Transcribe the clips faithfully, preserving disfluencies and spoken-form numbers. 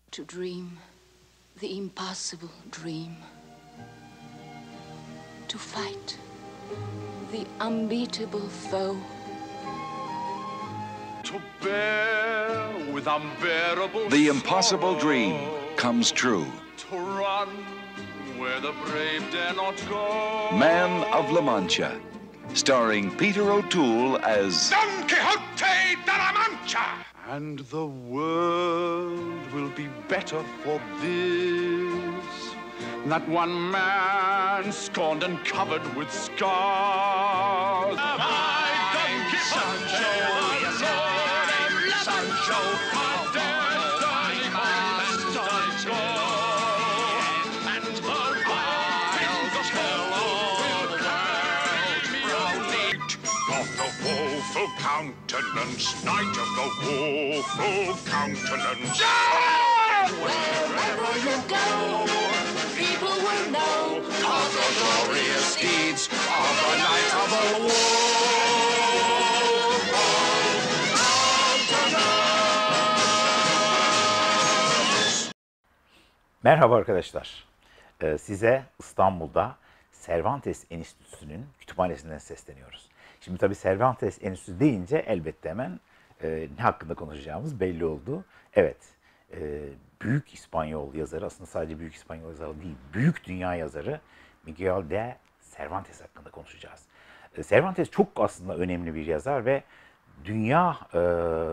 To dream the impossible dream. To fight the unbeatable foe. To bear with unbearable The impossible sorrow. dream comes true. To run where the brave dare not go. Man of La Mancha, starring Peter O'Toole as Don Quixote de la Mancha. And the world will be better for this. Not one man scorned and covered with scars. I, Don Quixote, the sword of Sancho, a destiny must go. And the wild will tell of the woeful countenance, knight of the woeful countenance. Wherever you go, people will know of the glorious deeds of the knight of the Merhaba arkadaşlar. Ee, size İstanbul'da Cervantes Enstitüsü'nün kütüphanesinden sesleniyoruz. Şimdi tabii Cervantes Enstitüsü deyince elbette hemen e, ne hakkında konuşacağımız belli oldu. Evet, e, büyük İspanyol yazarı, aslında sadece büyük İspanyol yazarı değil, büyük dünya yazarı Miguel de Cervantes hakkında konuşacağız. E, Cervantes çok aslında önemli bir yazar ve dünya e,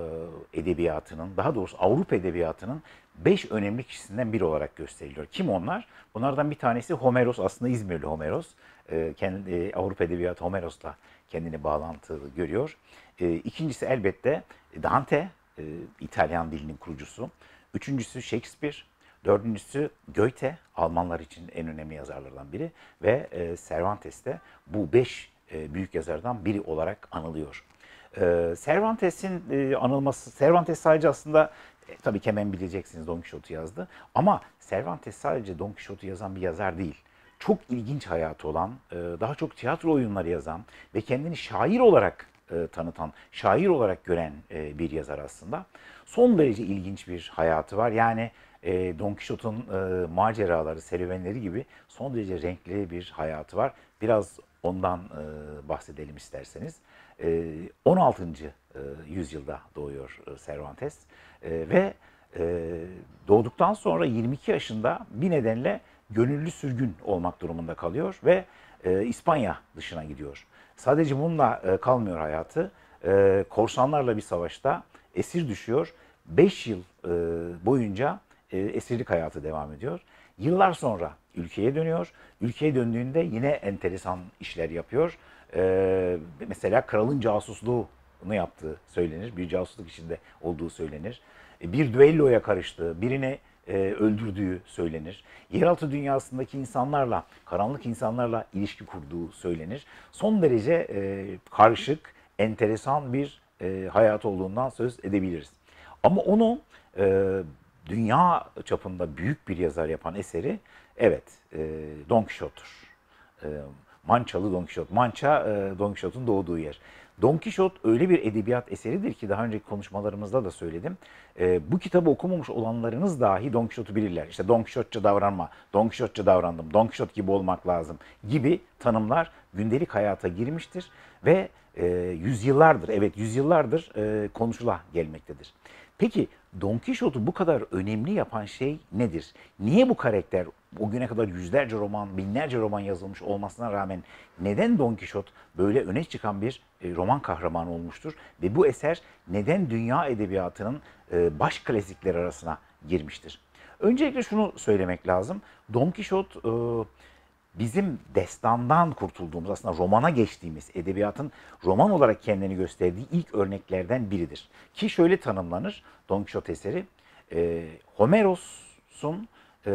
edebiyatının, daha doğrusu Avrupa edebiyatının beş önemli kişisinden biri olarak gösteriliyor. Kim onlar? Bunlardan bir tanesi Homeros, aslında İzmirli Homeros. E, kendi, e, Avrupa edebiyatı Homeros'la kendini bağlantılı görüyor. E, ikincisi elbette Dante, e, İtalyan dilinin kurucusu. Üçüncüsü Shakespeare. Dördüncüsü Goethe, Almanlar için en önemli yazarlardan biri. Ve e, Cervantes de bu beş e, büyük yazardan biri olarak anılıyor. E, Cervantes'in e, anılması, Cervantes sadece aslında e, tabii ki hemen bileceksiniz Don Quixote'u yazdı. Ama Cervantes sadece Don Quixote'u yazan bir yazar değil. Çok ilginç hayatı olan, e, daha çok tiyatro oyunları yazan ve kendini şair olarak e, tanıtan, şair olarak gören e, bir yazar aslında. Son derece ilginç bir hayatı var. Yani e, Don Quixote'un e, maceraları, serüvenleri gibi son derece renkli bir hayatı var. Biraz ondan e, bahsedelim isterseniz. E, on altıncı E, yüzyılda doğuyor e, Cervantes e, ve e, doğduktan sonra yirmi iki yaşında bir nedenle gönüllü sürgün olmak durumunda kalıyor ve e, İspanya dışına gidiyor. Sadece bununla e, kalmıyor hayatı. E, korsanlarla bir savaşta esir düşüyor. beş yıl e, boyunca e, esirlik hayatı devam ediyor. Yıllar sonra ülkeye dönüyor. Ülkeye döndüğünde yine enteresan işler yapıyor. E, mesela kralın casusluğunu yaptığı söylenir. Bir casusluk içinde olduğu söylenir. E, bir düelloya karıştığı, birini e, öldürdüğü söylenir. Yeraltı dünyasındaki insanlarla, karanlık insanlarla ilişki kurduğu söylenir. Son derece e, karışık, enteresan bir e, hayat olduğundan söz edebiliriz. Ama onu e, dünya çapında büyük bir yazar yapan eseri, evet, e, Don Quixote'dur. E, Mançalı Don Quixote. Mança, e, Don Quixote'un doğduğu yer. Don Quixote öyle bir edebiyat eseridir ki daha önceki konuşmalarımızda da söyledim. E, bu kitabı okumamış olanlarınız dahi Don Quixote'u bilirler. İşte Don Quixote'ça davranma, Don Quixote'ça davrandım, Don Quixote gibi olmak lazım gibi tanımlar gündelik hayata girmiştir ve e, yüzyıllardır, evet yüzyıllardır e, konuşula gelmektedir. Peki Don Quixote'u bu kadar önemli yapan şey nedir? Niye bu karakter o güne kadar yüzlerce roman, binlerce roman yazılmış olmasına rağmen neden Don Quixote böyle öne çıkan bir e, roman kahramanı olmuştur? Ve bu eser neden dünya edebiyatının e, baş klasikler arasına girmiştir? Öncelikle şunu söylemek lazım. Don Quixote e, bizim destandan kurtulduğumuz, aslında romana geçtiğimiz, edebiyatın roman olarak kendini gösterdiği ilk örneklerden biridir. Ki şöyle tanımlanır Don Quixote eseri, e, Homeros'un e,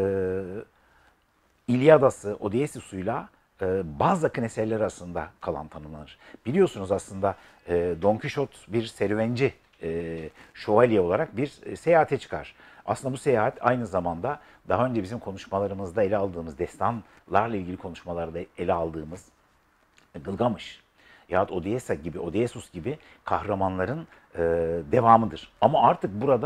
İlyadası, Odysseus'uyla e, bazı akın eserler arasında kalan tanımlanır. Biliyorsunuz aslında e, Don Quixote bir serüvenci, e, şövalye olarak bir e, seyahate çıkar. Aslında bu seyahat aynı zamanda daha önce bizim konuşmalarımızda ele aldığımız, destanlarla ilgili konuşmalarda ele aldığımız Gılgamış yahut Odysseus gibi, Odysseus gibi kahramanların e, devamıdır. Ama artık burada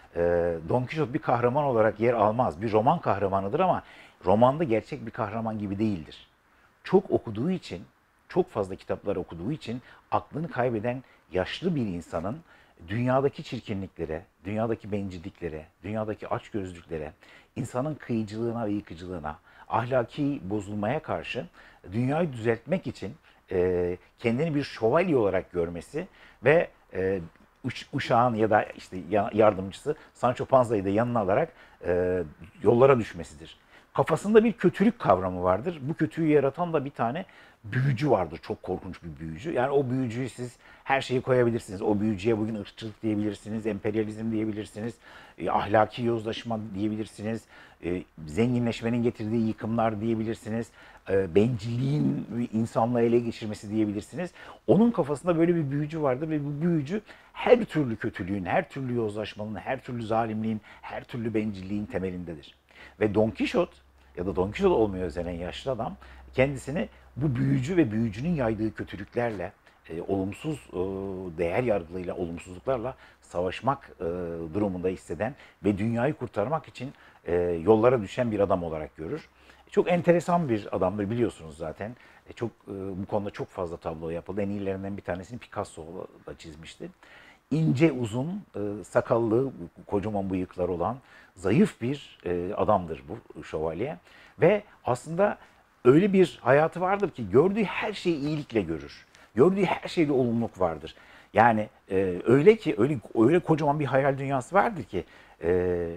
e, Don Quixote bir kahraman olarak yer almaz. Bir roman kahramanıdır ama romanda gerçek bir kahraman gibi değildir. Çok okuduğu için, çok fazla kitaplar okuduğu için aklını kaybeden yaşlı bir insanın dünyadaki çirkinliklere, dünyadaki bencilliklere, dünyadaki açgözlüklere, insanın kıyıcılığına ve yıkıcılığına, ahlaki bozulmaya karşı dünyayı düzeltmek için e, kendini bir şövalye olarak görmesi ve e, uç, uşağın ya da işte yardımcısı Sancho Panza'yı da yanına alarak e, yollara düşmesidir. Kafasında bir kötülük kavramı vardır. Bu kötüyü yaratan da bir tane büyücü vardır. Çok korkunç bir büyücü. Yani o büyücüyü siz her şeyi koyabilirsiniz. O büyücüye bugün ırkçılık diyebilirsiniz, emperyalizm diyebilirsiniz, e, ahlaki yozlaşma diyebilirsiniz, e, zenginleşmenin getirdiği yıkımlar diyebilirsiniz, e, bencilliğin insanlığı ele geçirmesi diyebilirsiniz. Onun kafasında böyle bir büyücü vardır ve bu büyücü her türlü kötülüğün, her türlü yozlaşmanın, her türlü zalimliğin, her türlü bencilliğin temelindedir. Ve Don Quixote ya da Don Quixote olmaya özenen yaşlı adam kendisini bu büyücü ve büyücünün yaydığı kötülüklerle, e, olumsuz e, değer yargılarıyla, olumsuzluklarla savaşmak e, durumunda hisseden ve dünyayı kurtarmak için e, yollara düşen bir adam olarak görür. Çok enteresan bir adamdır biliyorsunuz zaten. E, çok e, bu konuda çok fazla tablo yapıldı. En iyilerinden bir tanesini Picasso da çizmişti. İnce, uzun, e, sakallı, kocaman bıyıklar olan zayıf bir e, adamdır bu şövalye. Ve aslında öyle bir hayatı vardır ki gördüğü her şeyi iyilikle görür. Gördüğü her şeyde olumluluk vardır. Yani e, öyle ki öyle öyle kocaman bir hayal dünyası vardır ki e,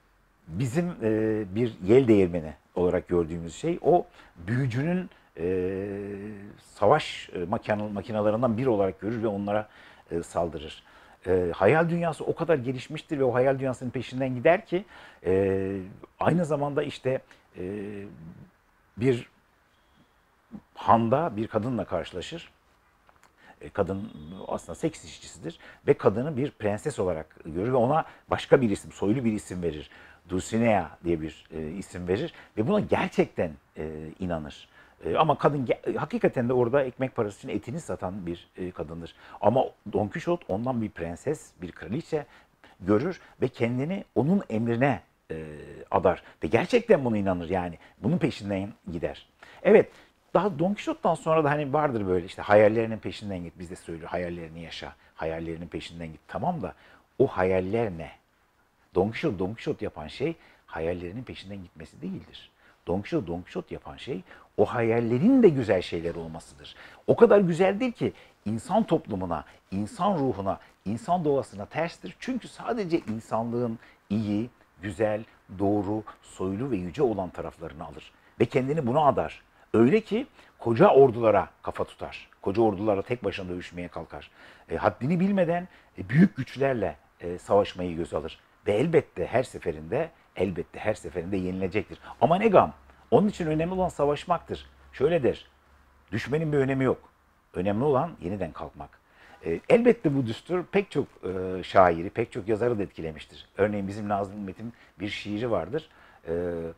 bizim e, bir yel değirmeni olarak gördüğümüz şey o büyücünün e, savaş e, makine, makinalarından biri olarak görür ve onlara e, saldırır. E, hayal dünyası o kadar gelişmiştir ve o hayal dünyasının peşinden gider ki e, aynı zamanda işte e, bir handa bir kadınla karşılaşır. E, kadın aslında seks işçisidir ve kadını bir prenses olarak görür ve ona başka bir isim, soylu bir isim verir. Dulcinea diye bir e, isim verir ve buna gerçekten e, inanır. E, ama kadın hakikaten de orada ekmek parası için etini satan bir e, kadındır. Ama Don Quixote ondan bir prenses, bir kraliçe görür ve kendini onun emrine e, adar. Ve gerçekten buna inanır yani. Bunun peşinden gider. Evet, daha Don Quixote'dan sonra da hani vardır böyle işte hayallerinin peşinden git. Biz de söylüyor hayallerini yaşa, hayallerinin peşinden git. Tamam da o hayaller ne? Don Quixote, Don Quixote yapan şey hayallerinin peşinden gitmesi değildir. Don Quixote, Don Quixote yapan şey o hayallerin de güzel şeyler olmasıdır. O kadar güzeldir ki insan toplumuna, insan ruhuna, insan doğasına terstir. Çünkü sadece insanlığın iyi, güzel, doğru, soylu ve yüce olan taraflarını alır. Ve kendini buna adar. Öyle ki koca ordulara kafa tutar. Koca ordulara tek başına dövüşmeye kalkar. E, haddini bilmeden e, büyük güçlerle e, savaşmayı göz alır. Ve elbette her seferinde, elbette her seferinde yenilecektir. Ama ne gam? Onun için önemli olan savaşmaktır. Şöyle der, düşmenin bir önemi yok. Önemli olan yeniden kalkmak. E, elbette bu düstur pek çok e, şairi, pek çok yazarı da etkilemiştir. Örneğin bizim Nazım Hikmet'in bir şiiri vardır. E,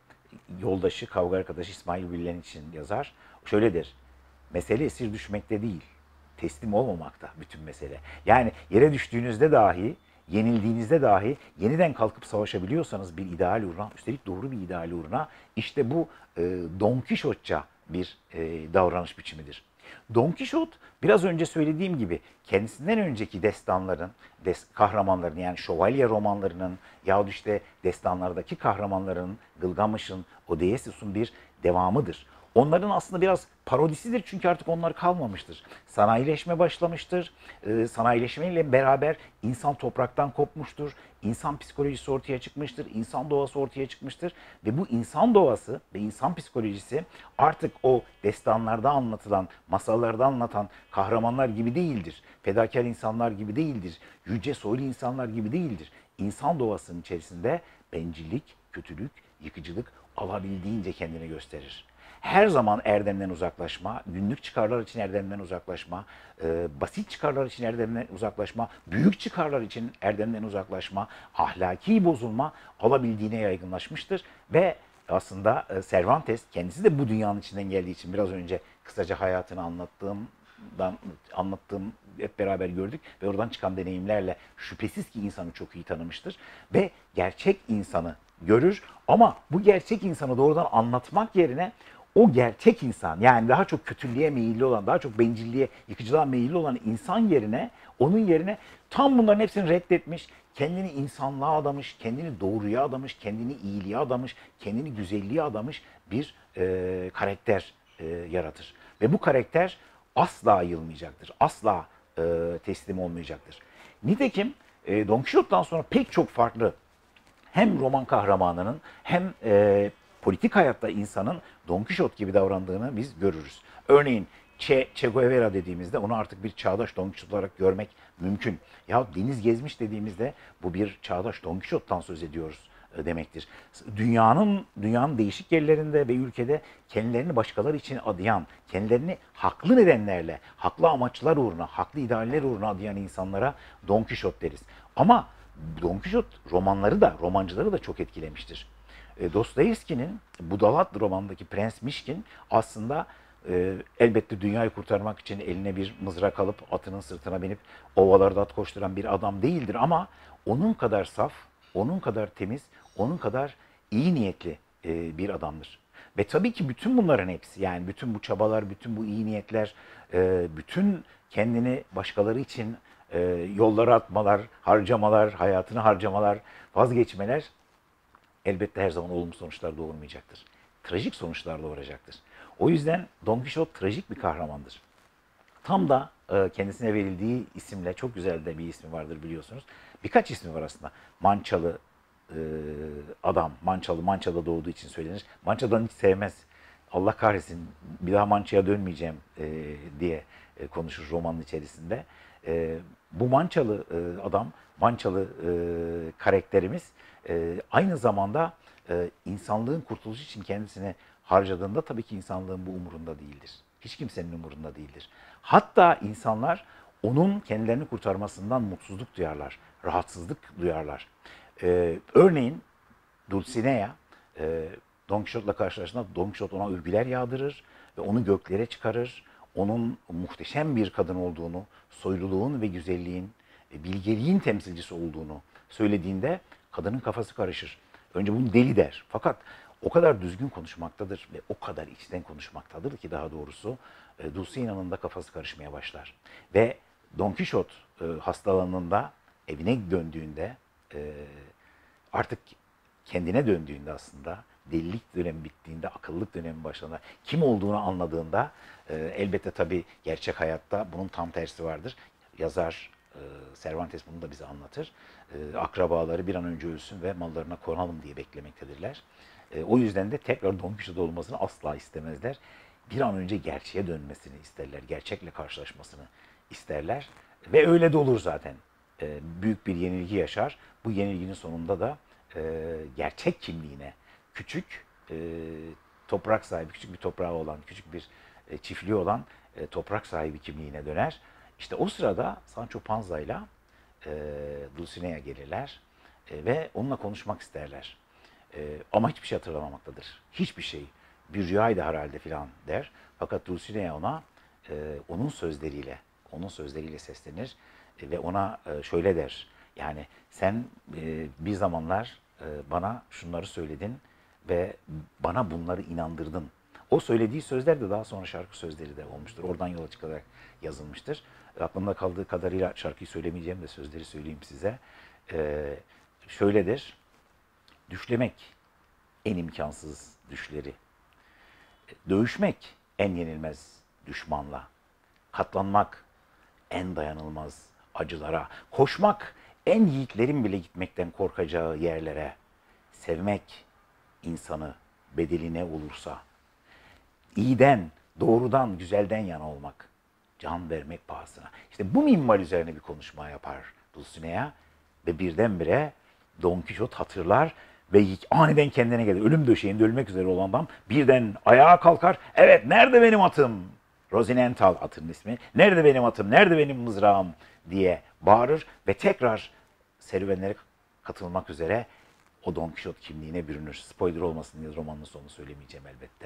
yoldaşı, kavga arkadaşı İsmail Billen için yazar. Şöyle der, mesele esir düşmekte değil, teslim olmamakta bütün mesele. Yani yere düştüğünüzde dahi, yenildiğinizde dahi yeniden kalkıp savaşabiliyorsanız bir ideal uğruna, üstelik doğru bir ideal uğruna, işte bu e, Don Quixote'ça bir e, davranış biçimidir. Don Quixote biraz önce söylediğim gibi kendisinden önceki destanların, des, kahramanların yani şövalye romanlarının yahut işte destanlardaki kahramanların, Gılgamış'ın, Odysseus'un bir devamıdır. Onların aslında biraz parodisidir çünkü artık onlar kalmamıştır. Sanayileşme başlamıştır. Ee, sanayileşmeyle beraber insan topraktan kopmuştur. İnsan psikolojisi ortaya çıkmıştır. İnsan doğası ortaya çıkmıştır. Ve bu insan doğası ve insan psikolojisi artık o destanlarda anlatılan, masallarda anlatan kahramanlar gibi değildir. Fedakar insanlar gibi değildir. Yüce soylu insanlar gibi değildir. İnsan doğasının içerisinde bencillik, kötülük, yıkıcılık alabildiğince kendini gösterir. Her zaman erdemden uzaklaşma, günlük çıkarlar için erdemden uzaklaşma, e, basit çıkarlar için erdemden uzaklaşma, büyük çıkarlar için erdemden uzaklaşma, ahlaki bozulma alabildiğine yaygınlaşmıştır. Ve aslında e, Cervantes kendisi de bu dünyanın içinden geldiği için biraz önce kısaca hayatını anlattığım Quixote'dan anlattığım hep beraber gördük ve oradan çıkan deneyimlerle şüphesiz ki insanı çok iyi tanımıştır ve gerçek insanı görür ama bu gerçek insanı doğrudan anlatmak yerine o gerçek insan, yani daha çok kötülüğe meyilli olan, daha çok bencilliğe, yıkıcılığa meyilli olan insan yerine, onun yerine tam bunların hepsini reddetmiş, kendini insanlığa adamış, kendini doğruya adamış, kendini iyiliğe adamış, kendini güzelliğe adamış bir e, karakter e, yaratır. Ve bu karakter asla yılmayacaktır, asla e, teslim olmayacaktır. Nitekim e, Don Quixote'dan sonra pek çok farklı hem roman kahramanının hem e, politik hayatta insanın Don Quixote gibi davrandığını biz görürüz. Örneğin Che, Che Guevara dediğimizde onu artık bir çağdaş Don Quixote olarak görmek mümkün. Ya deniz gezmiş dediğimizde bu bir çağdaş Don Quixote'tan söz ediyoruz e, demektir. Dünyanın dünyanın değişik yerlerinde ve ülkede kendilerini başkaları için adayan, kendilerini haklı nedenlerle, haklı amaçlar uğruna, haklı idealler uğruna adayan insanlara Don Quixote deriz. Ama Don Quixote romanları da, romancıları da çok etkilemiştir. E, Dostoyevski'nin Budalat romanındaki Prens Mişkin aslında e, elbette dünyayı kurtarmak için eline bir mızrak alıp atının sırtına binip ovalarda at koşturan bir adam değildir ama onun kadar saf, onun kadar temiz, onun kadar iyi niyetli e, bir adamdır. Ve tabii ki bütün bunların hepsi, yani bütün bu çabalar, bütün bu iyi niyetler, e, bütün kendini başkaları için e, yollara atmalar, harcamalar, hayatını harcamalar, vazgeçmeler elbette her zaman olumlu sonuçlar doğurmayacaktır. Trajik sonuçlar doğuracaktır. O yüzden Don Quixote trajik bir kahramandır. Tam da e, kendisine verildiği isimle, çok güzel de bir ismi vardır biliyorsunuz. Birkaç ismi var aslında. Mançalı e, adam, Mançalı, Mança'da doğduğu için söylenir. Mança'dan hiç sevmez. Allah kahretsin, bir daha Mança'ya dönmeyeceğim e, diye e, konuşur romanın içerisinde. E, bu Mançalı e, adam, Mançalı e, karakterimiz e, aynı zamanda e, insanlığın kurtuluşu için kendisini harcadığında tabii ki insanlığın bu umurunda değildir. Hiç kimsenin umurunda değildir. Hatta insanlar onun kendilerini kurtarmasından mutsuzluk duyarlar, rahatsızlık duyarlar. E, örneğin Dulcinea, e, Don Quixote'la karşılaştığında Don Quixote ona övgüler yağdırır ve onu göklere çıkarır. Onun muhteşem bir kadın olduğunu, soyluluğun ve güzelliğin, bilgeliğin temsilcisi olduğunu söylediğinde kadının kafası karışır. Önce bunu deli der. Fakat o kadar düzgün konuşmaktadır ve o kadar içten konuşmaktadır ki daha doğrusu e, Dulcinea'nın da kafası karışmaya başlar. Ve Don Quixote e, hastalanında, evine döndüğünde, e, artık kendine döndüğünde aslında, delilik dönemi bittiğinde, akıllık dönemi başladığında, kim olduğunu anladığında, e, elbette tabii gerçek hayatta bunun tam tersi vardır. Yazar e, Cervantes bunu da bize anlatır. E, akrabaları bir an önce ölsün ve mallarına konalım diye beklemektedirler. E, o yüzden de tekrar Don Quixote olmasını asla istemezler. Bir an önce gerçeğe dönmesini isterler, gerçekle karşılaşmasını isterler. Ve öyle de olur zaten. E, büyük bir yenilgi yaşar. Bu yenilginin sonunda da e, gerçek kimliğine, küçük e, toprak sahibi, küçük bir toprağı olan, küçük bir e, çiftliği olan e, toprak sahibi kimliğine döner. İşte o sırada Sancho Panza'yla e, Dulcinea gelirler e, ve onunla konuşmak isterler. E, ama hiçbir şey hatırlamamaktadır. Hiçbir şey. Bir rüyaydı herhalde filan der. Fakat Dulcinea ona e, onun sözleriyle, onun sözleriyle seslenir e, ve ona e, şöyle der. Yani sen e, bir zamanlar e, bana şunları söyledin ve bana bunları inandırdın. O söylediği sözler de daha sonra şarkı sözleri de olmuştur. Oradan yola çıkarak yazılmıştır. Aklımda kaldığı kadarıyla şarkıyı söylemeyeceğim de sözleri söyleyeyim size. Ee, şöyledir. Düşlemek en imkansız düşleri. Dövüşmek en yenilmez düşmanla. Katlanmak en dayanılmaz acılara. Koşmak en yiğitlerin bile gitmekten korkacağı yerlere. Sevmek insanı bedeli ne olursa. İyiden, doğrudan, güzelden yana olmak. Can vermek pahasına. İşte bu minval üzerine bir konuşma yapar Dulcinea ve birdenbire Don Quixote hatırlar ve aniden kendine gelir. Ölüm döşeğinde ölmek üzere olan adam birden ayağa kalkar. Evet, nerede benim atım? Rosinental atının ismi. Nerede benim atım? Nerede benim mızrağım? Diye bağırır ve tekrar serüvenlere katılmak üzere o Don Quixote kimliğine bürünür. Spoiler olmasın diye romanın sonunu söylemeyeceğim elbette.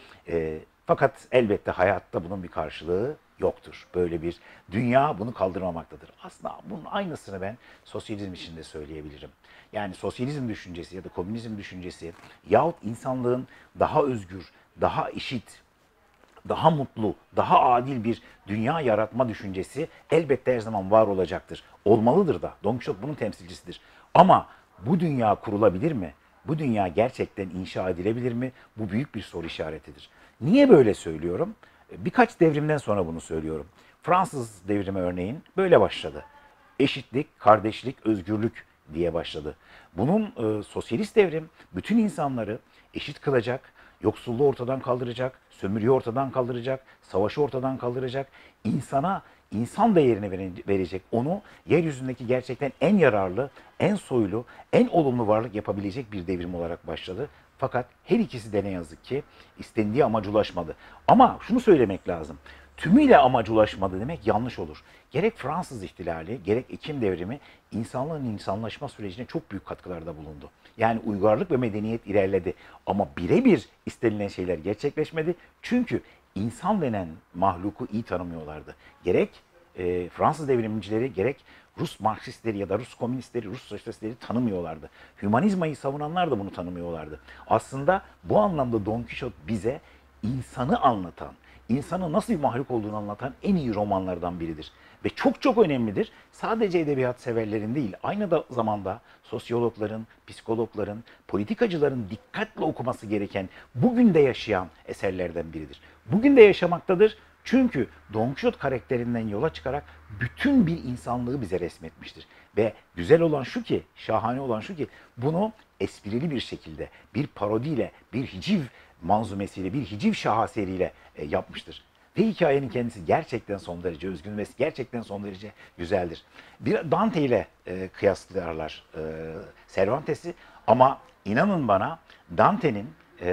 E, fakat elbette hayatta bunun bir karşılığı yoktur. Böyle bir dünya bunu kaldırmamaktadır. Aslında bunun aynısını ben sosyalizm için de söyleyebilirim. Yani sosyalizm düşüncesi ya da komünizm düşüncesi yahut insanlığın daha özgür, daha eşit, daha mutlu, daha adil bir dünya yaratma düşüncesi elbette her zaman var olacaktır. Olmalıdır da. Don Quixote bunun temsilcisidir. Ama bu dünya kurulabilir mi? Bu dünya gerçekten inşa edilebilir mi? Bu büyük bir soru işaretidir. Niye böyle söylüyorum? Birkaç devrimden sonra bunu söylüyorum. Fransız devrimi örneğin böyle başladı. Eşitlik, kardeşlik, özgürlük diye başladı. Bunun e, sosyalist devrim bütün insanları eşit kılacak, yoksulluğu ortadan kaldıracak, sömürüyü ortadan kaldıracak, savaşı ortadan kaldıracak, insana insan değerini verecek, onu yeryüzündeki gerçekten en yararlı, en soylu, en olumlu varlık yapabilecek bir devrim olarak başladı. Fakat her ikisi de ne yazık ki istendiği amaca ulaşmadı. Ama şunu söylemek lazım. Tümüyle amaca ulaşmadı demek yanlış olur. Gerek Fransız ihtilali, gerek Ekim devrimi insanlığın insanlaşma sürecine çok büyük katkılarda bulundu. Yani uygarlık ve medeniyet ilerledi. Ama birebir istenilen şeyler gerçekleşmedi. Çünkü insan denen mahluku iyi tanımıyorlardı. Gerek e, Fransız devrimcileri, gerek Rus Marksistleri ya da Rus komünistleri, Rus sosyalistleri tanımıyorlardı. Hümanizmayı savunanlar da bunu tanımıyorlardı. Aslında bu anlamda Don Quixote bize insanı anlatan, insanın nasıl bir mahluk olduğunu anlatan en iyi romanlardan biridir. Ve çok çok önemlidir. Sadece edebiyat severlerin değil, aynı da zamanda sosyologların, psikologların, politikacıların dikkatle okuması gereken, bugün de yaşayan eserlerden biridir. Bugün de yaşamaktadır. Çünkü Don Quixote karakterinden yola çıkarak bütün bir insanlığı bize resmetmiştir. Ve güzel olan şu ki, şahane olan şu ki bunu esprili bir şekilde, bir parodiyle, bir hiciv manzumesiyle, bir hiciv şaheseriyle e, yapmıştır. Ve hikayenin kendisi gerçekten son derece özgün ve gerçekten son derece güzeldir. Bir Dante ile e, kıyaslarlar e, Cervantes'i ama inanın bana Dante'nin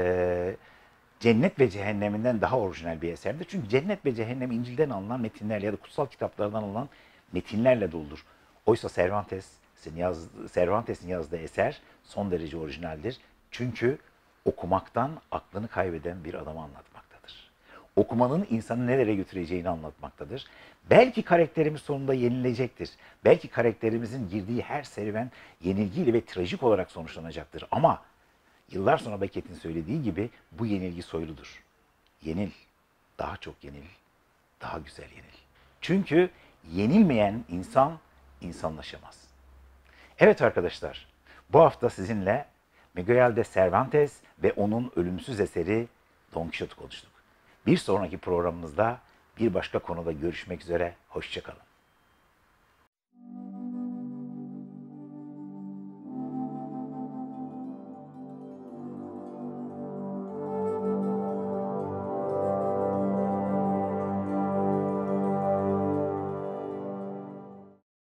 e, Cennet ve Cehenneminden daha orijinal bir eserdir. Çünkü Cennet ve Cehennem İncil'den alınan metinlerle ya da kutsal kitaplardan alınan metinlerle doludur. Oysa Cervantes'in yaz, Cervantes'in yazdığı eser son derece orijinaldir. Çünkü okumaktan aklını kaybeden bir adamı anlatmaktadır. Okumanın insanı nerelere götüreceğini anlatmaktadır. Belki karakterimiz sonunda yenilecektir. Belki karakterimizin girdiği her serüven yenilgiyle ve trajik olarak sonuçlanacaktır. Ama yıllar sonra Beckett'in söylediği gibi bu yenilgi soyludur. Yenil, daha çok yenil, daha güzel yenil. Çünkü yenilmeyen insan insanlaşamaz. Evet arkadaşlar, bu hafta sizinle Miguel de Cervantes ve onun ölümsüz eseri Don Quixote konuştuk. Bir sonraki programımızda bir başka konuda görüşmek üzere, hoşça kalın.